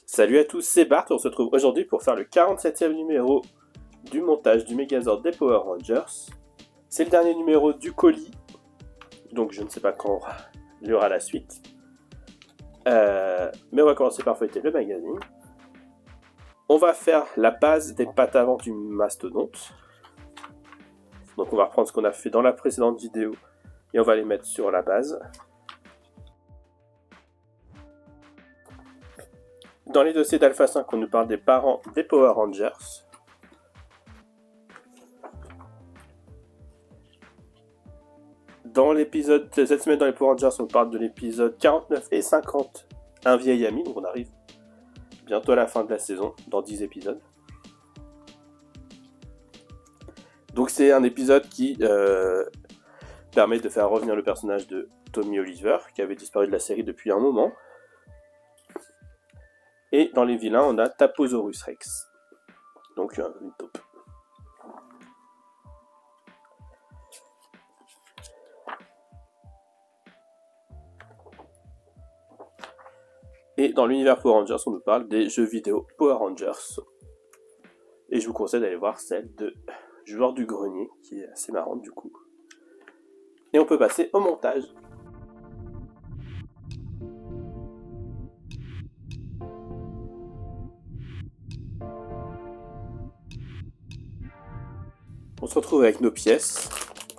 Salut à tous, c'est Bart et on se retrouve aujourd'hui pour faire le 47e numéro du montage du Megazord des Power Rangers. C'est le dernier numéro du colis, donc je ne sais pas quand il y aura la suite. Mais on va commencer par feuilleter le magazine. On va faire la base des pattes avant du mastodonte. Donc on va reprendre ce qu'on a fait dans la précédente vidéo et on va les mettre sur la base. Dans les dossiers d'Alpha 5, on nous parle des parents des Power Rangers. Dans l'épisode, cette semaine dans les Power Rangers, on parle de l'épisode 49 et 50, un vieil ami, donc on arrive bientôt à la fin de la saison, dans 10 épisodes. Donc c'est un épisode qui permet de faire revenir le personnage de Tommy Oliver, qui avait disparu de la série depuis un moment. Et dans les vilains, on a Taposaurus Rex, donc une taupe. Et dans l'univers Power Rangers, on nous parle des jeux vidéo Power Rangers. Et je vous conseille d'aller voir celle de Joueur du Grenier, qui est assez marrante du coup. Et on peut passer au montage. On se retrouve avec nos pièces.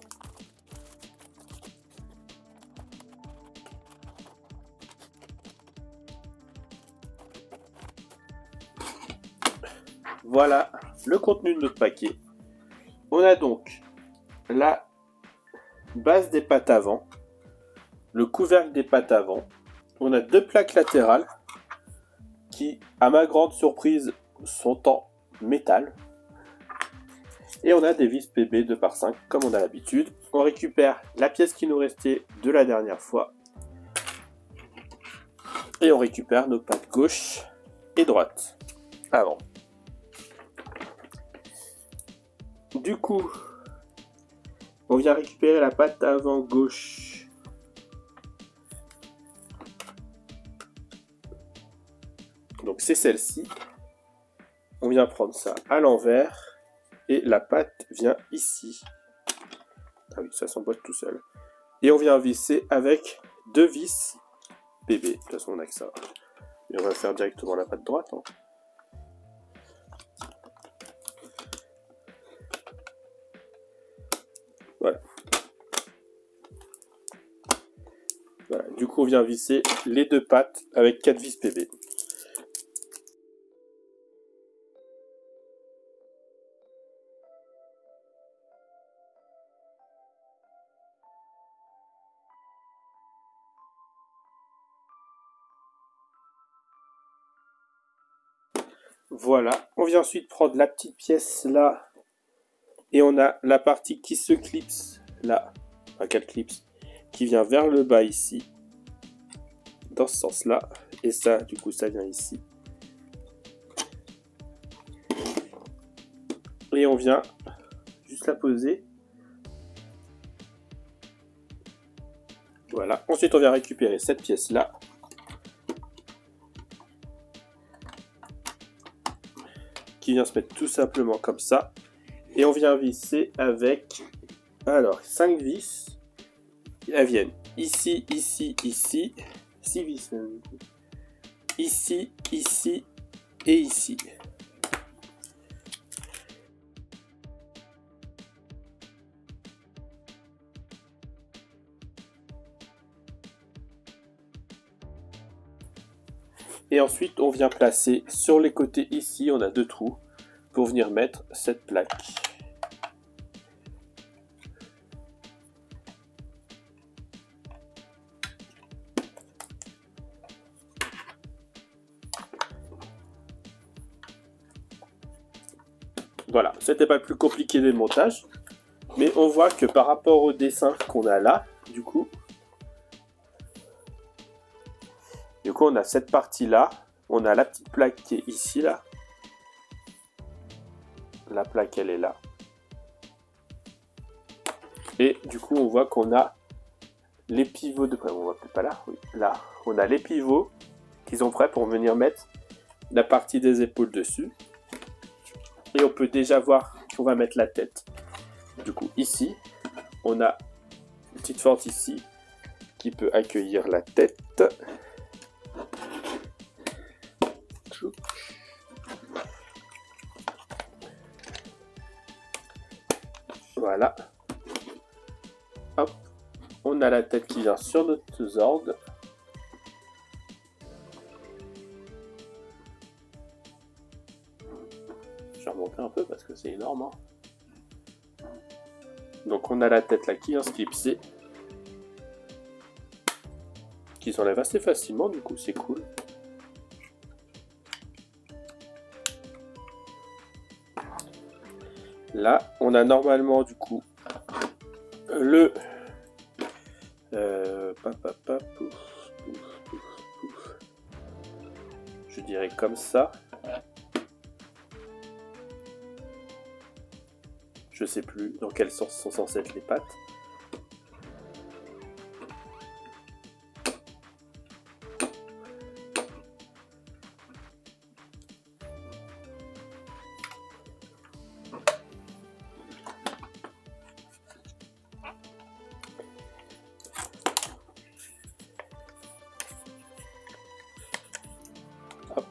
Voilà le contenu de notre paquet. On a donc la base des pattes avant, le couvercle des pattes avant. On a deux plaques latérales qui, à ma grande surprise, sont en métal. Et on a des vis PB 2x5 comme on a l'habitude. On récupère la pièce qui nous restait de la dernière fois. Et on récupère nos pattes gauche et droite avant. Du coup, on vient récupérer la patte avant gauche. Donc c'est celle-ci. On vient prendre ça à l'envers. Et la patte vient ici. Ah oui, ça s'emboîte tout seul. Et on vient visser avec deux vis PB. De toute façon, on n'a que ça. Et on va faire directement la patte droite. Hein. Voilà. Voilà. Du coup, on vient visser les deux pattes avec 4 vis PB. Voilà, on vient ensuite prendre la petite pièce là, et on a la partie qui se clipse là, enfin 4 clips, qui vient vers le bas ici, dans ce sens là, et ça, du coup, ça vient ici. Et on vient juste la poser. Voilà, ensuite on vient récupérer cette pièce là, qui vient se mettre tout simplement comme ça. Et on vient visser avec, alors, 5 vis. Elles viennent ici, ici, ici. 6 vis même. Ici, ici et ici. Et ensuite, on vient placer sur les côtés ici, on a 2 trous, pour venir mettre cette plaque. Voilà, c'était pas le plus compliqué des montages, mais on voit que par rapport au dessin qu'on a là, du coup, on a cette partie-là, on a la petite plaque qui est ici, là. La plaque, elle est là. Et du coup, on voit qu'on a les pivots de... On voit peut-être pas là, oui, là. On a les pivots qui sont prêts pour venir mettre la partie des épaules dessus. Et on peut déjà voir qu'on va mettre la tête. Du coup, ici, on a une petite fente ici qui peut accueillir la tête. Voilà. Hop. On a la tête qui vient sur notre Zord. Je vais remonter un peu parce que c'est énorme. Hein. Donc on a la tête là qui vient se clipser. Qui s'enlève assez facilement, du coup c'est cool. Là, on a normalement du coup le je dirais comme ça. Je sais plus dans quel sens sont censées être les pattes. Hop.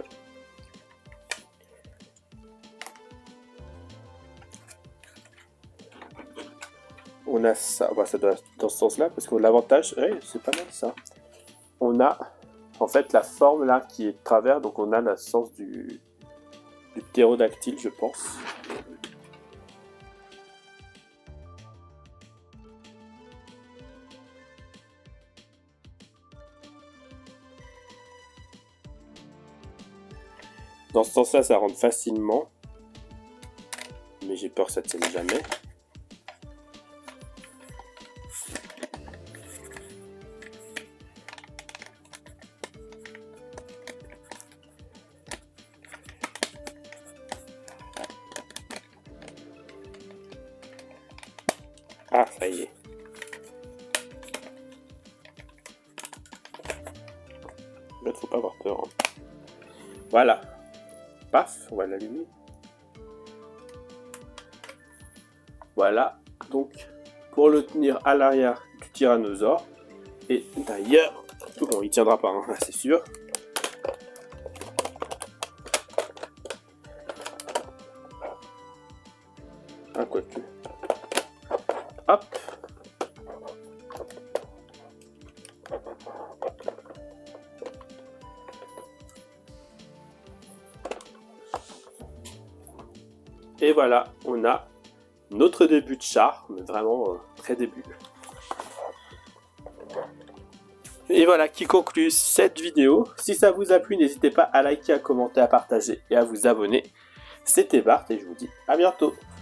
On a ça, bah, ça doit être dans ce sens-là, parce que l'avantage, ouais, c'est pas mal ça. On a en fait la forme là qui est de travers, donc on a le sens du ptérodactyle, je pense. Dans ce sens-là, ça rentre facilement, mais j'ai peur que ça ne tienne jamais. Ah, ça y est. Il ne faut pas avoir peur. Hein. Voilà. Paf, on va l'allumer. Voilà. Donc, pour le tenir à l'arrière du tyrannosaure. Et d'ailleurs, bon, il tiendra pas, hein, c'est sûr. Un quoique. Hop. Et voilà, on a notre début de char, mais vraiment très début. Et voilà qui conclut cette vidéo. Si ça vous a plu, n'hésitez pas à liker, à commenter, à partager et à vous abonner. C'était Bart et je vous dis à bientôt.